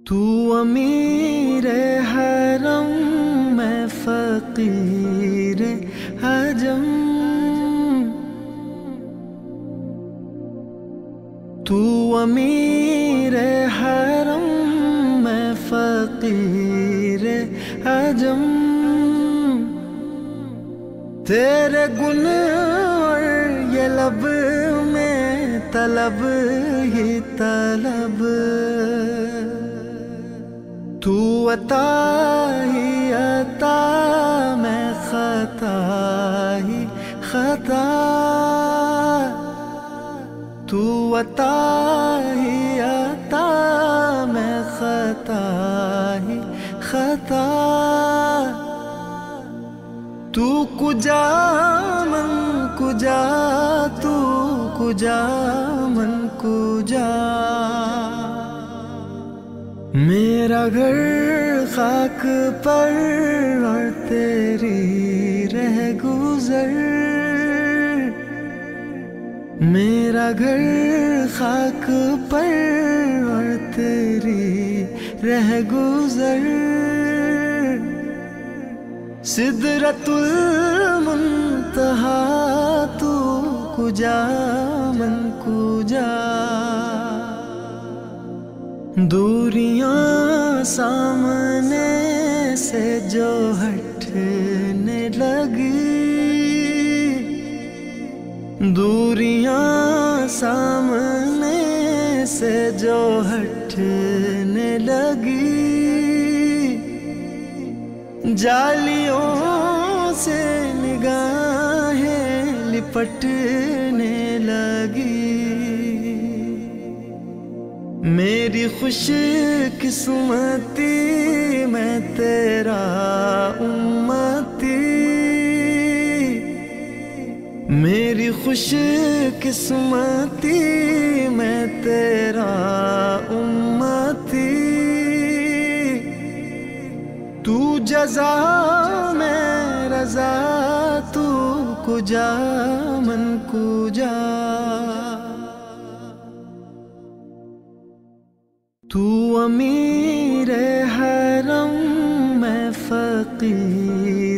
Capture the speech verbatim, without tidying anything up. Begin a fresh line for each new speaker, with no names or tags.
तू अमीर हरम मैं फकीर हजम। तू अमीर हरम मैं फकीर हजम। तेरे गुन और ये लब में तलब ही तलब। तू अता ही अता मैं खता ही खता। तू अता ही अता मैं खता ही खता। तू कुजा मन कुजा तू कुजा मन कुजा। मेरा घर खाक पर और तेरी रह गुजर। मेरा घर खाक पर और तेरी रह गुजर। सिदरतुल मुंतहा तू कुजा मन कुजा। दूरियां सामने से जो हटने लगी। दूरियां सामने से जो हटने लगी। जालियों से निगाहें लिपटने लगी। मेरी खुश किस्मती मैं तेरा उम्मती। मेरी खुश किस्मती मैं तेरा उम्मती। तू जज़ा मैं रज़ा तू कुजा मन कुजा। तू अमीर हरम मैं फकीर